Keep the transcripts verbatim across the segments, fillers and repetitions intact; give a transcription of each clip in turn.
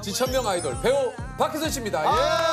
지천명 아이돌 배우 박희순 씨입니다. 예.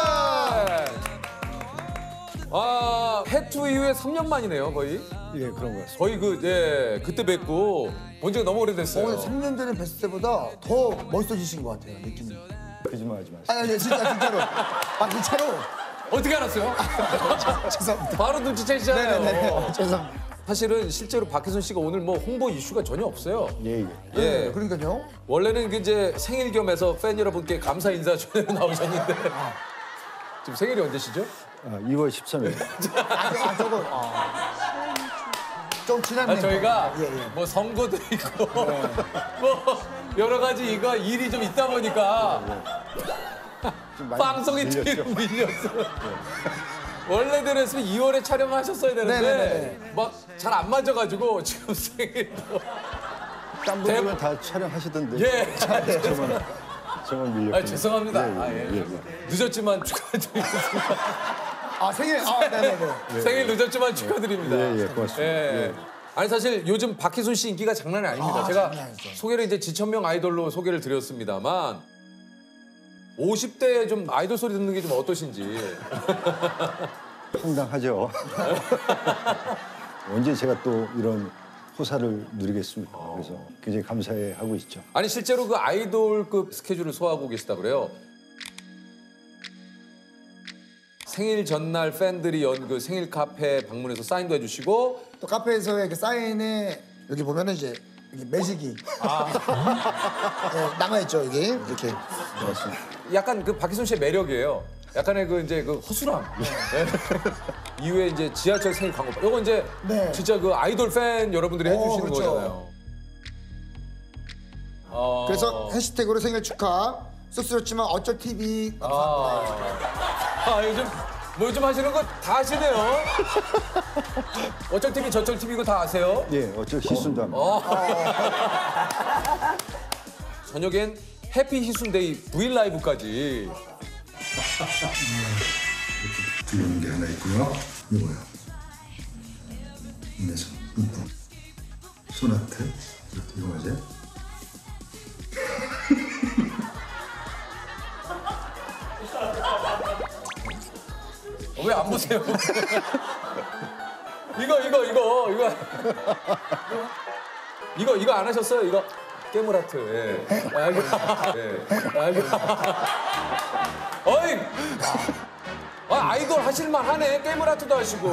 아, 해투 이후에 삼 년 만이네요, 거의. 예, 그런 거 같습니다. 거의 그, 예, 그때 뵙고 본 지가 너무 오래됐어요. 어, 삼 년 전에 뵀을 때보다 더 멋있어지신 것 같아요, 느낌이. 거짓말하지 마세요. 아니, 아니, 진짜, 진짜로. 아, 진짜로. 어떻게 알았어요? 죄송합니다. 바로 눈치채시잖아요. 네네네. 죄송합니다. 사실은 실제로 박희순 씨가 오늘 뭐 홍보 이슈가 전혀 없어요. 예, 예. 예. 네, 그러니까요. 원래는 그 이제 생일 겸해서 팬 여러분께 감사 인사 전에 나오셨는데 지금 생일이 언제시죠? 아, 이월 십삼일. 아, 저, 아 저거. 아. 좀 지났네요. 아, 저희가 예, 예. 뭐 선거도 있고 뭐 여러 가지 이거 일이 좀 있다 보니까 좀 많이 방송이 밀렸죠. 뒤로 밀렸어요. 원래대로 했으면 이월에 촬영하셨어야 되는데 네네네. 막 잘 안 맞아가지고 지금 생일도 딴 분들은 다 촬영하시던데. 예. 저만, 저만 밀렸군요. 아, 죄송합니다. 예, 예, 아, 예. 예, 예. 늦었지만 축하드립니다. 아, 생일. 아, 네네네. 생일 늦었지만 축하드립니다. 예, 예, 고맙습니다. 예. 예. 아니 사실 요즘 박희순 씨 인기가 장난이 아닙니다. 아, 제가 장난 아니죠. 소개를 이제 지천명 아이돌로 소개를 드렸습니다만 오십 대에 좀 아이돌 소리 듣는 게 좀 어떠신지. 황당하죠. 언제 제가 또 이런 호사를 누리겠습니까? 그래서 굉장히 감사해 하고 있죠. 아니 실제로 그 아이돌급 스케줄을 소화하고 계시다 그래요. 생일 전날 팬들이 연 그 생일 카페 방문해서 사인도 해주시고 또 카페에서의 그 사인에 여기 보면은 이제 여기 매직이 네, 남아있죠, 여기. 이렇게. 고맙습니다. 약간 그 박희순 씨의 매력이에요. 약간의 그 이제 그 허술함. 네. 이후에 이제 지하철 생일 광고. 이거 이제 네. 진짜 그 아이돌 팬 여러분들이 해주시는 어, 그렇죠. 거잖아요. 어... 그래서 해시태그로 생일 축하. 쑥스럽지만 어쩔 티비 감사합니다. 아, 아 요즘 뭐 요즘 하시는 거 다 하시네요. 어쩔 티비 저쩔 티비 이거 다 아세요? 예, 어쩔 희순도 합니다. 어. 저녁엔 해피 희순데이 브이 라이브까지. 들어오는 게 하나 있고요. 이거요. 인내서 뿜뿜. 소나트. 이거 맞아요? 왜 안 보세요? 이거 이거 이거 이거 이거 이거 안 하셨어요? 이거 깨물하트. 예. 아, 이거. 예. 아, 이거. 어이. 아, 아이돌 하실만 하네. 깨물하트도 하시고.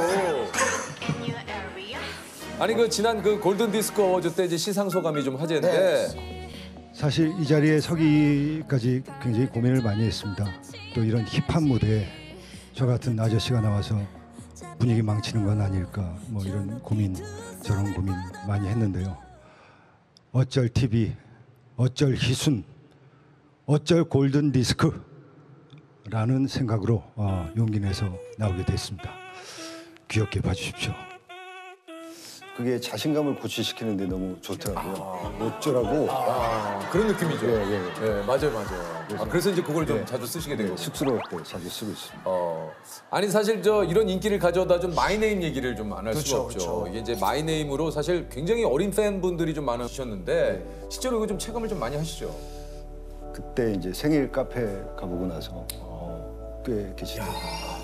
아니 그 지난 그 골든 디스크 어워즈 때 이제 시상 소감이 좀 화제인데. 사실 이 자리에 서기까지 굉장히 고민을 많이 했습니다. 또 이런 힙한 무대에 저 같은 아저씨가 나와서 분위기 망치는 건 아닐까 뭐 이런 고민 저런 고민 많이 했는데요. 어쩔 티비, 어쩔 희순, 어쩔 골든 디스크라는 생각으로 어, 용기 내서 나오게 됐습니다. 귀엽게 봐주십시오. 그게 자신감을 고취시키는데 너무 좋더라고요. 어쩌라고. 아, 그런 느낌이죠. 예, 예, 예, 맞아요, 맞아요. 그래서, 아, 그래서 이제 그걸 좀 예. 자주 쓰시게 된 거고. 쑥스러울 때 자주 쓰고 있습니다. 어, 아니 사실 저 이런 인기를 가져다 준 마이네임 얘기를 좀 안 할 수가 그렇죠, 없죠. 그렇죠. 이게 이제 마이네임으로 사실 굉장히 어린 팬분들이 좀 많으셨는데 실제로 이거 좀 체감을 좀 많이 하시죠. 그때 이제 생일 카페 가보고 나서 어, 꽤 계시더라고요.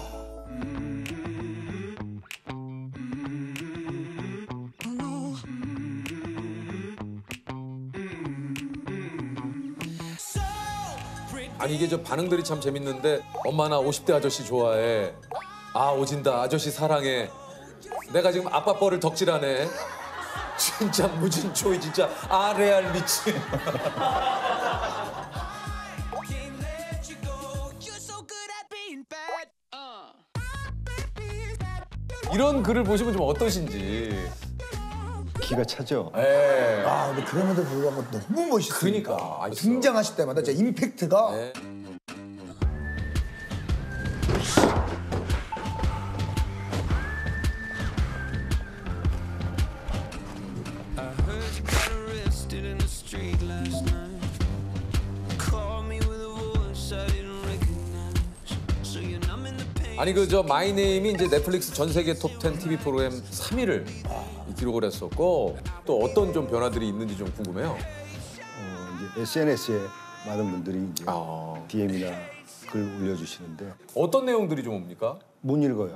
아니 이게 저 반응들이 참 재밌는데 엄마 나 오십 대 아저씨 좋아해. 아 오진다 아저씨 사랑해. 내가 지금 아빠 뻘을 덕질하네. 진짜 무진초이 진짜 아레알 미친. 이런 글을 보시면 좀 어떠신지. 기가 차죠. 예. 아, 근데 그럼에도 불구하고 너무 멋있어요. 그러니까. 아, 있어. 등장하실 때마다 진짜 임팩트가 네. 아니 그 저 마이네임이 이제 넷플릭스 전 세계 톱 텐 티비 프로그램 삼 위를 기록을 했었고 또 어떤 좀 변화들이 있는지 좀 궁금해요. 어, 이제 에스엔에스에 많은 분들이 이제 아. 디엠이나 글 올려주시는데 어떤 내용들이 좀 옵니까? 못 읽어요.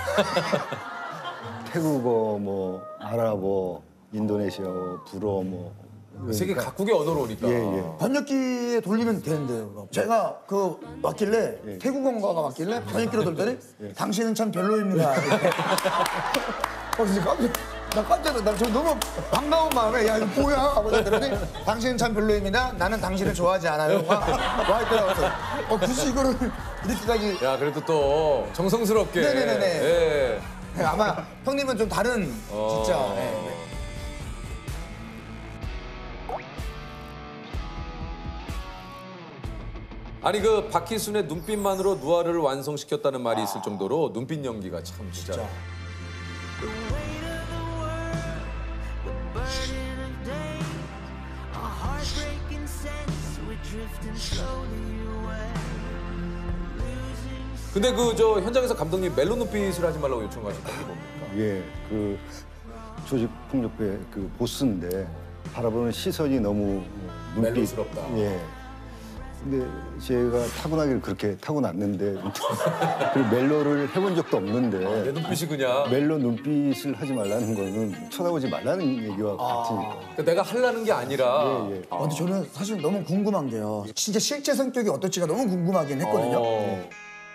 태국어, 뭐 아랍어, 인도네시아어, 불어 뭐 세계 그러니까 각국의 언어로 오니까. 예, 예. 번역기에 돌리면 되는데요. 그럼. 제가 그 왔길래 예. 태국어가 왔길래 번역기로 돌더니 당신은 참 별로입니다. 이렇게. 어, 진짜 깜짝, 나 깜짝 놀라. 저 너무 반가운 마음에 야 이거 뭐야 하고 그러더니 당신은 참 별로입니다. 나는 당신을 좋아하지 않아요. 와, 와 있더라고요. 어 굳이 이거를 이렇게까지. 야 그래도 또 정성스럽게. 네네네네. 예. 네, 아마 형님은 좀 다른 어. 진짜. 네. 아니 그 박희순의 눈빛만으로 누아르를 완성시켰다는 말이 있을 정도로 눈빛 연기가 참 진짜. 진짜. The weight of the world, the burden of day, a heartbreaking sense we're drifting slowly away. Losing 근데 그 저 현장에서 감독님 멜로 눈빛을 하지 말라고 요청하셨던 게 뭡니까? 예, 그 조직 폭력배 그 보스인데 바라보는 시선이 너무 눈빛 멜로스럽다. 예. 근데 제가 타고나기를 그렇게 타고났는데 그 멜로를 해본 적도 내 없는데 눈빛이 그냥. 멜로 눈빛을 하지 말라는 거는 쳐다보지 말라는 얘기와 같으니까. 그러니까 내가 하려는 게 아니라. 예, 예. 아, 근데 저는 사실 너무 궁금한 게요. 진짜 실제 성격이 어떨지가 너무 궁금하긴 했거든요. 어.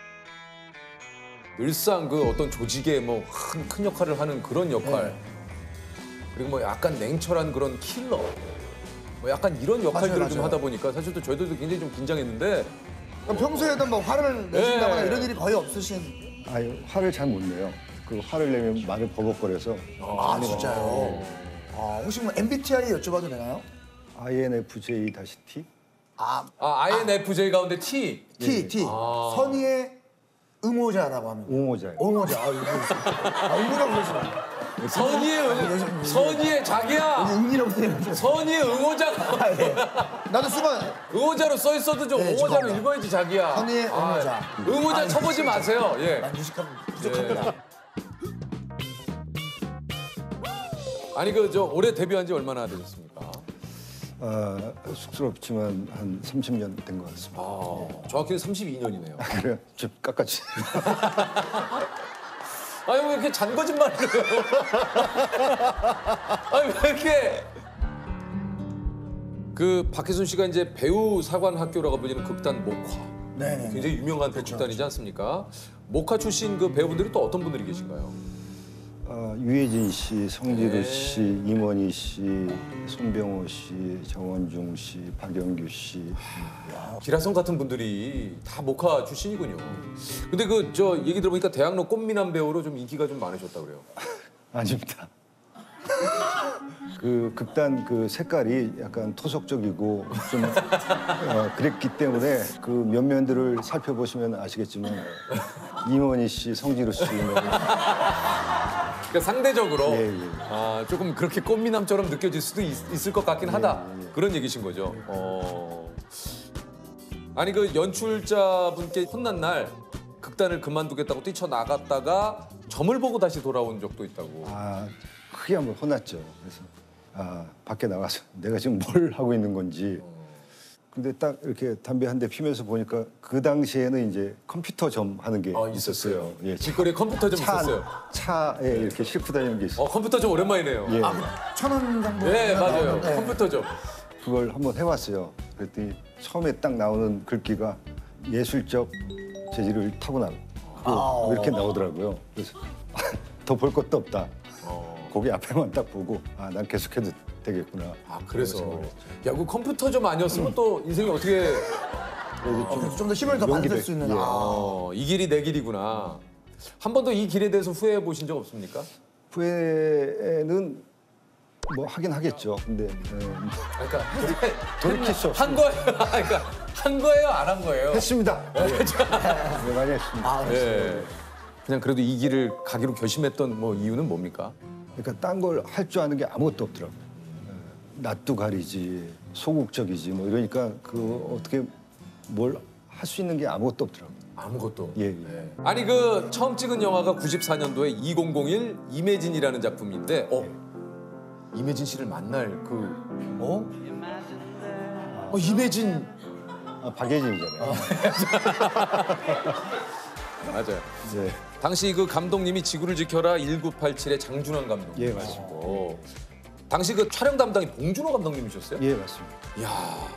늘상 그 어떤 조직의 뭐 큰 큰 역할을 하는 그런 역할. 네. 그리고 뭐 약간 냉철한 그런 킬러. 뭐 약간 이런 역할들을 맞아요, 좀 맞아요. 하다 보니까 사실 또 저희들도 굉장히 좀 긴장했는데. 그럼 평소에도 뭐 화를 내신다거나 예. 이런 일이 거의 없으신. 아유, 화를 잘 못 내요. 그 화를 내면 말을 버벅거려서 아, 진짜요? 아, 혹시 뭐 엠비티아이 여쭤봐도 되나요? 아이엔에프제이 T? 아, 아, 아이엔에프제이 가운데 T. T, T. 아. 선의의 응호자라고 합니다. 옹호자예요. 응호자. 아, 이거 있어요. 아, 응이라고 써있어요. 선의의 응, 선의의 자기야. 응이라고 써있어요. 선의의 응호자가. 아, 예. 나도 수반. 응호자로 써 있어도 좀 네, 응호자로 죄송합니다. 읽어야지 자기야. 선의의 응호자. 아, 응호자 쳐보지 마세요. 예. 난 무식함 부족합니다. 아니 그 저 올해 데뷔한 지 얼마나 되셨습니까? 아, 쑥스럽지만 한 삼십 년 된 것 같습니다. 아, 정확히는 삼십이 년이네요. 그래요? 좀 깎아주세요. 아니 왜 이렇게 잔 거짓말을 해요? 아니 왜 이렇게 그 박혜순 씨가 이제 배우 사관 학교라고 불리는 극단 목화. 네네. 굉장히 유명한 그 극단이지 않습니까? 목화 출신 그 배우분들이 또 어떤 분들이 계신가요? 아, 유해진 씨, 성지루 네. 씨, 임원희 씨, 손병호 씨, 정원중 씨, 박영규 씨. 기라성 같은 분들이 다 목화 출신이군요. 근데 그 저 얘기 들어보니까 대학로 꽃미남 배우로 좀 인기가 좀 많으셨다 그래요. 아닙니다. 그 극단 그 색깔이 약간 토속적이고 좀 어, 그랬기 때문에 그 면면들을 살펴보시면 아시겠지만 임원희 씨, 성지루 씨 뭐, 그러니까 상대적으로 예, 예. 아, 조금 그렇게 꽃미남처럼 느껴질 수도 있, 있을 것 같긴 하다. 예, 예. 그런 얘기신 거죠. 어. 아니 그 연출자분께 혼난 날 극단을 그만두겠다고 뛰쳐나갔다가 점을 보고 다시 돌아온 적도 있다고. 아, 크게 한번 혼났죠. 그래서 아, 밖에 나가서 내가 지금 뭘 하고 있는 건지. 근데 딱 이렇게 담배 한 대 피면서 보니까 그 당시에는 이제 컴퓨터 점 하는 게 아, 있었어요. 있었어요. 예, 길거리에 컴퓨터 좀 차, 있었어요. 차에 이렇게 싣고 다니는 게 있어요. 어 컴퓨터 좀 오랜만이네요. 예. 천 원 정도. 네 맞아요. 나오는데. 컴퓨터 좀. 그걸 한번 해봤어요. 그랬더니 처음에 딱 나오는 글귀가 예술적 재질을 타고난 그 이렇게 나오더라고요. 그래서 더 볼 것도 없다. 어. 거기 앞에만 딱 보고 아, 난 계속해도 되겠구나. 아 그래서 그런 생각을 했죠. 야 그 컴퓨터 좀 아니었으면 또 인생이 어떻게 좀 더 힘을 더 용기를- 받을 수 있는. 예. 아. 어, 이 길이 내 길이구나. 한 번도 이 길에 대해서 후회해 보신 적 없습니까? 후회는 뭐 하긴 하겠죠. 근데 예, 그러니까 돌이킬 수 없습니다. 한 거예요. 그러니까 한 거예요, 안 한 거예요. 했습니다. 예. 네, 많이 했습니다. 아, 예. 그냥 그래도 이 길을 가기로 결심했던 뭐 이유는 뭡니까? 그러니까 딴 걸 할 줄 아는 게 아무것도 없더라고요. 예, 낯도 가리지, 소극적이지 뭐 이러니까 그 어떻게 뭘 할 수 있는 게 아무것도 없더라고요. 아무것도. 예, 예. 아니 그 처음 찍은 영화가 구십사 년도에 이천일 이매진이라는 작품인데, 어 이매진 씨를 만날 그 어? 어, 이매진 아, 박예진이잖아요. 맞아요. 네. 당시 그 감독님이 지구를 지켜라 천구백팔십칠의 장준환 감독님. 예, 맞습니다. 당시 그 촬영 담당이 봉준호 감독님이셨어요? 예, 맞습니다. 이야.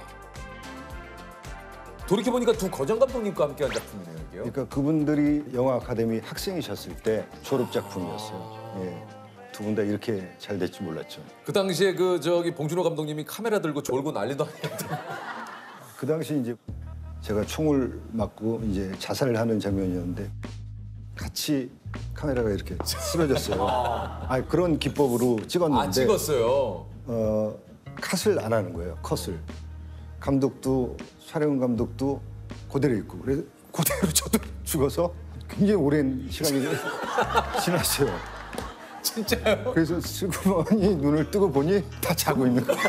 돌이켜 보니까 두 거장 감독님과 함께한 작품이네요, 이게요. 그러니까 그분들이 영화 아카데미 학생이셨을 때 졸업 작품이었어요. 예. 두 분 다 이렇게 잘 될지 몰랐죠. 그 당시에 그 저기 봉준호 감독님이 카메라 들고 졸고 난리도 아니었는데. 그 당시 이제 제가 총을 맞고 이제 자살을 하는 장면이었는데 같이 카메라가 이렇게 쓰러졌어요. 아, 그런 기법으로 찍었는데 아, 찍었어요. 어, 컷을 안 하는 거예요. 컷을. 감독도 촬영 감독도 그대로 있고 그래서 그대로 저도 죽어서 굉장히 오랜 시간이 지났어요. 진짜요? 그래서 슬그머니 눈을 뜨고 보니 다 자고 있는 거예요.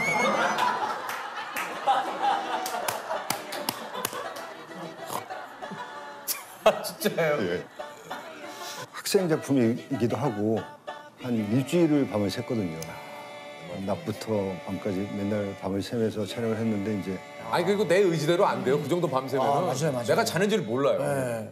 아, 진짜요? 예. 학생 작품이기도 하고 한 일주일을 밤을 샜거든요. 낮부터 밤까지 맨날 밤을 새면서 촬영을 했는데 이제 아니 그리고 내 의지대로 안 돼요. 그 정도 밤새면 아, 맞아요, 맞아요. 내가 자는지를 몰라요. 네.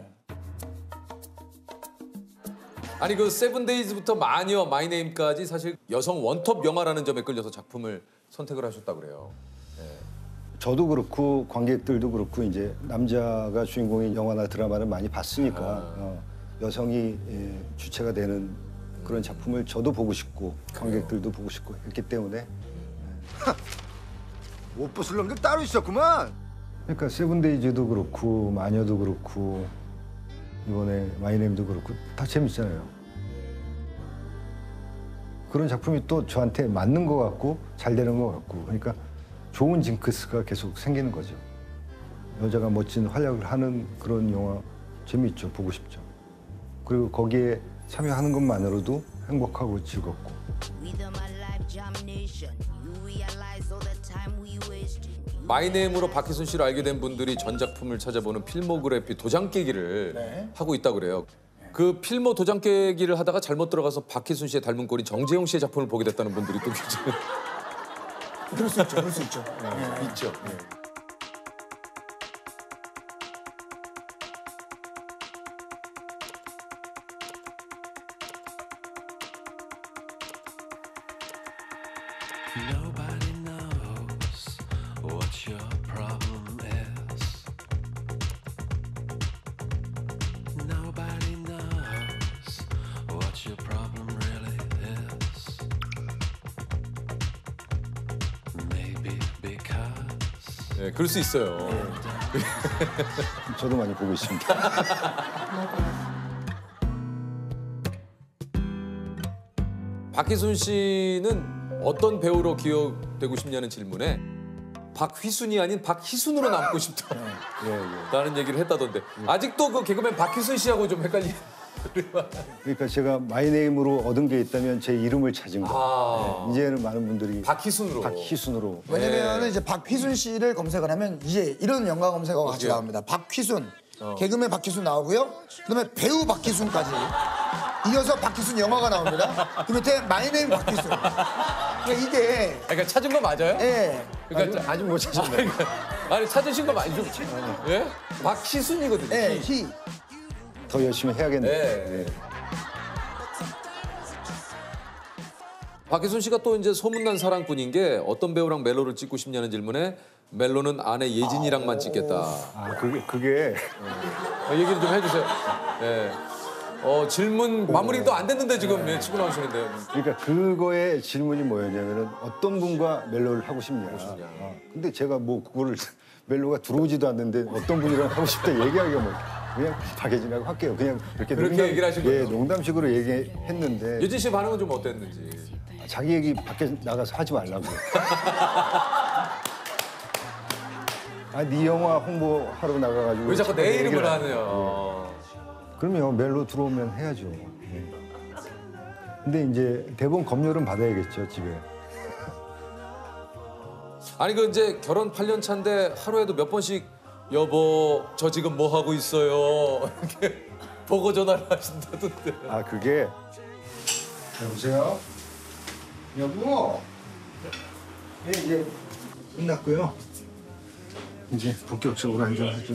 아니 그 세븐데이즈부터 마녀, 마이네임까지 사실 여성 원톱 영화라는 점에 끌려서 작품을 선택을 하셨다고 그래요. 저도 그렇고 관객들도 그렇고 이제 남자가 주인공인 영화나 드라마를 많이 봤으니까 어, 여성이 예, 주체가 되는 그런 작품을 저도 보고 싶고 관객들도 보고 싶고 했기 때문에 옷 벗으려는 게 따로 있었구만. 그러니까 세븐데이즈도 그렇고 마녀도 그렇고 이번에 마이네임도 그렇고 다 재밌잖아요. 그런 작품이 또 저한테 맞는 것 같고 잘 되는 것 같고 그러니까 좋은 징크스가 계속 생기는 거죠. 여자가 멋진 활약을 하는 그런 영화 재미있죠. 보고 싶죠. 그리고 거기에 참여하는 것만으로도 행복하고 즐겁고. 마이네임으로 박희순 씨를 알게 된 분들이 전 작품을 찾아보는 필모그래피 도장 깨기를 네. 하고 있다고 그래요. 그 필모 도장 깨기를 하다가 잘못 들어가서 박희순 씨의 닮은 꼴인 정재영 씨의 작품을 보게 됐다는 분들이 또 계세요. 그럴 수 있죠, 그럴 수 있죠. 네. 있죠. Nobody knows what your problem is. Nobody knows what your problem really is. Maybe because 네, 그럴 수 있어요. 저도 많이 보고 있습니다. 박희순 씨는 어떤 배우로 기억되고 싶냐는 질문에 박휘순이 아닌 박희순으로 남고 싶다. 예, 예. 라는 얘기를 했다던데 아직도 그 개그맨 박희순 씨하고 좀 헷갈리는. 그러니까 제가 마이네임으로 얻은 게 있다면 제 이름을 찾은 거. 아. 네, 이제는 많은 분들이 박희순으로. 박희순으로. 왜냐면 이제 박휘순 씨를 검색을 하면 이제 이런 연관 검색어가 같이 어디요? 나옵니다. 박휘순, 개그맨 박휘순 나오고요. 그다음에 배우 박휘순까지 이어서 박휘순 영화가 나옵니다. 그 밑에 마이네임 박휘순. 그러니까 이게 그러니까 찾은 거 맞아요? 예. 그러니까 아직 못 찾았네. 아니 찾으신 거 맞죠? 예? 박희순이거든요. 예, 희. 희. 더 열심히 해야겠네요. 네. 예. 박희순 씨가 또 이제 소문난 사랑꾼인 게 어떤 배우랑 멜로를 찍고 싶냐는 질문에 멜로는 아내 예진이랑만 찍겠다. 아 그게 그게 어, 얘기를 좀 해주세요. 예. 어, 질문 마무리도 안 됐는데 지금 예, 치고 나오시는데. 그러니까 그거의 질문이 뭐였냐면은 어떤 분과 멜로를 하고 싶냐. 어, 근데 제가 뭐 그거를 멜로가 들어오지도 않는데 어떤 분이랑 하고 싶다 얘기하기가 뭐 그냥 박예진하고 할게요. 그냥 이렇게 그렇게 얘기를 하신 예, 거예요? 농담식으로 얘기했는데 예진 씨 반응은 좀 어땠는지. 자기 얘기 밖에 나가서 하지 말라고. 아, 네 영화 홍보하러 나가가지고 왜 자꾸 내 자꾸 이름을 얘기를 하네요. 그럼요. 멜로 들어오면 해야죠. 예. 근데 이제 대본 검열은 받아야겠죠, 집에. 아니 그 이제 결혼 팔 년 차인데 하루에도 몇 번씩 여보 저 지금 뭐 하고 있어요 이렇게 보고 전화를 하신다던데. 아, 그게 여보세요? 여보? 네, 이제 끝났고요. 이제 본격적으로 앉아서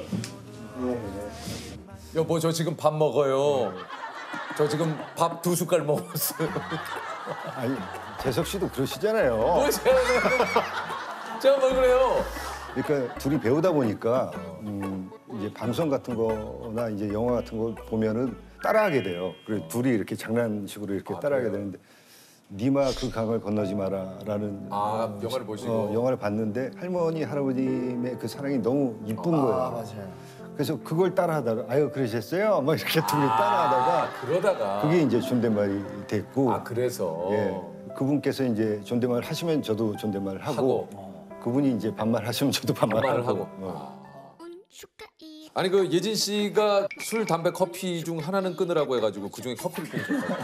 여보 저 지금 밥 먹어요. 저 지금 밥 두 숟갈 먹었어요. 아니 재석 씨도 그러시잖아요. 뭐 제가 제가 뭘 그래요? 그러니까 둘이 배우다 보니까 음, 이제 방송 같은 거나 이제 영화 같은 거 보면은 따라하게 돼요. 그래 둘이 이렇게 장난식으로 이렇게 아, 따라하게 그래요? 되는데 니마 그 강을 건너지 마라라는 아 영화를 보시고. 어, 영화를 봤는데 할머니 할아버님의 그 사랑이 너무 이쁜 거예요. 아 맞아요. 그래서 그걸 따라하다가 아유 그러셨어요? 막 이렇게 둘이 따라하다가 그러다가 그게 이제 존댓말이 됐고 아 그래서 예, 그분께서 이제 존댓말 하시면 저도 존댓말 하고, 그분이 이제 반말 하시면 저도 반말 말을 하고, 하고. 어. 아니 그 예진 씨가 술, 담배, 커피 중 하나는 끊으라고 해가지고 그 중에 커피를 끊으셨다고.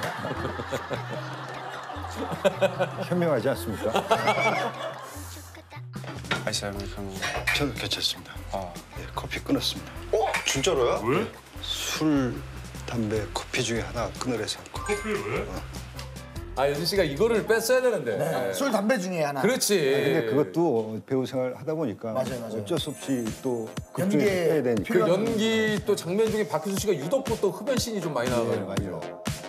현명하지 않습니까? 아이스 아메리카노. 저는 괜찮습니다. 아. 예, 커피 끊었습니다. 어? 진짜로요? 왜? 술, 담배, 커피 중에 하나 끊으래서. 커피를 왜? 아 예진 씨가 이거를 뺐어야 되는데. 네. 술 담배 중에 하나. 그렇지. 근데 그것도 배우 생활 하다 보니까 맞아요, 맞아요. 어쩔 수 없이 또 연기에 극중에 해야 되니까. 그 필요한- 연기 또 장면 중에 박효신 씨가 유독 또 흡연 씬이 좀 많이 네, 나와요. 맞아요.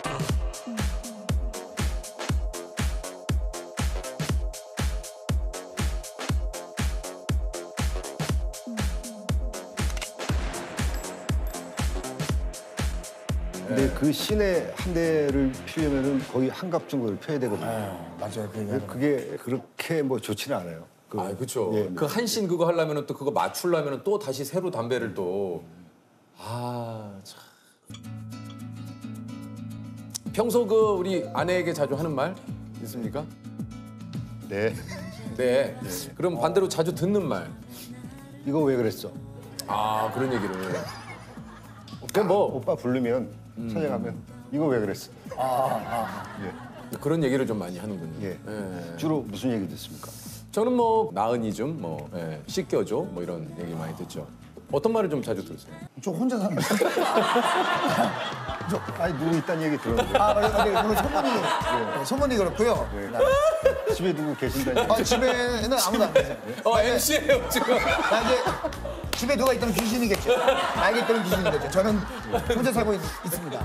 근데 그 씬에 한 대를 피려면은 거의 한갑 정도를 펴야 되거든요. 네, 맞아요. 그 근데 그게 그렇게 뭐 좋지는 않아요. 그, 아 그렇죠. 예, 그 한 씬 그거 하려면은 또 그거 맞추려면은 또 다시 새로 담배를 또. 아 참. 평소 그 우리 아내에게 자주 하는 말 있습니까? 네. 네. 그럼 반대로 자주 듣는 말. 이거 왜 그랬어? 아 그런 얘기를. 그럼 뭐 오빠 부르면 찾아가면 이거 왜 그랬어? 그런 얘기를 좀 많이 하는군요. 예. 예. 주로 무슨 얘기 듣습니까? 저는 뭐 나은이 좀 뭐 씻겨줘 뭐 이런 얘기 많이 듣죠. 어떤 말을 좀 자주 들으세요? 저 혼자 사는 거. 아니 누구 있다는 얘기 들었는데 아 맞아요. 오늘 소문이 네, 소문이 그렇고요. 집에 누구 계신다는 얘기. 아, 집에는 아무도 안 계세요. 어 엠씨예요 지금. 나 이제 집에 누가 있다면 귀신이겠죠. 알기 때문에 귀신이겠죠. 저는 혼자 살고 있, 있습니다.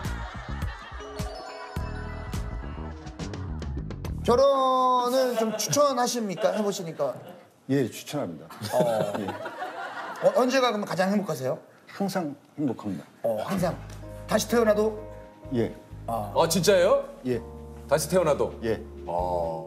결혼을 좀 추천하십니까? 해보시니까. 예, 추천합니다. 어, 언제가 그러면 가장 행복하세요? 항상 행복합니다. 어, 항상. 다시 태어나도? 예, 아 진짜예요? 예, 다시 태어나도. 예. 어.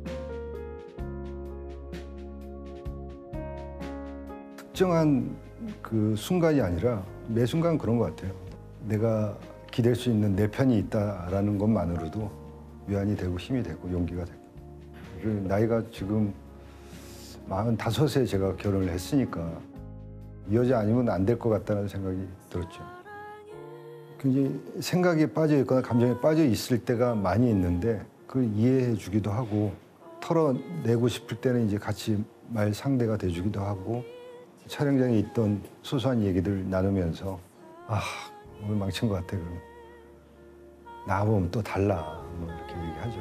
특정한 그 순간이 아니라 매 순간 그런 것 같아요. 내가 기댈 수 있는 내 편이 있다라는 것만으로도 위안이 되고 힘이 되고 용기가 되고. 그리고 나이가 지금 마흔다섯에 제가 결혼을 했으니까 이 여자 아니면 안 될 것 같다는 생각이 들었죠. 굉장히 생각에 빠져 있거나 감정에 빠져 있을 때가 많이 있는데 그걸 이해해 주기도 하고 털어내고 싶을 때는 이제 같이 말 상대가 돼 주기도 하고 촬영장에 있던 소소한 얘기들 나누면서 아 오늘 망친 것 같아 그럼 나와보면 또 달라 뭐 이렇게 얘기하죠.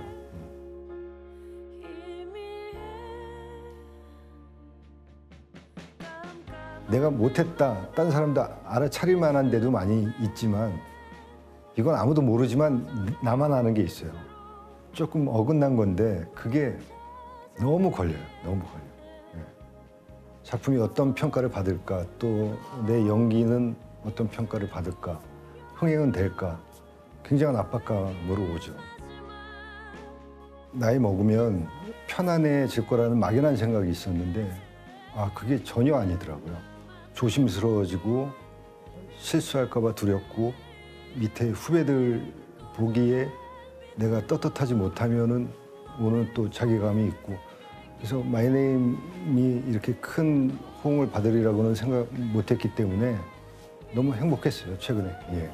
내가 못했다 딴 사람도 알아차릴 만한 데도 많이 있지만 이건 아무도 모르지만 나만 아는 게 있어요. 조금 어긋난 건데 그게 너무 걸려요. 너무 걸려요. 예. 작품이 어떤 평가를 받을까 또 내 연기는 어떤 평가를 받을까 흥행은 될까 굉장한 압박감으로 오죠. 나이 먹으면 편안해질 거라는 막연한 생각이 있었는데 아 그게 전혀 아니더라고요. 조심스러워지고 실수할까 봐 두렵고 밑에 후배들 보기에 내가 떳떳하지 못하면은 오는 또 자괴감이 있고 그래서 마이네임이 이렇게 큰 호응을 받으리라고는 생각 못했기 때문에 너무 행복했어요 최근에. 예.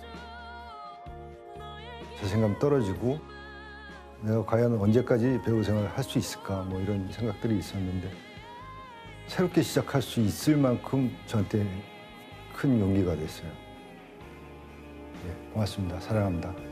자신감 떨어지고 내가 과연 언제까지 배우 생활을 할 수 있을까 뭐 이런 생각들이 있었는데 새롭게 시작할 수 있을 만큼 저한테 큰 용기가 됐어요. 예, 고맙습니다. 사랑합니다.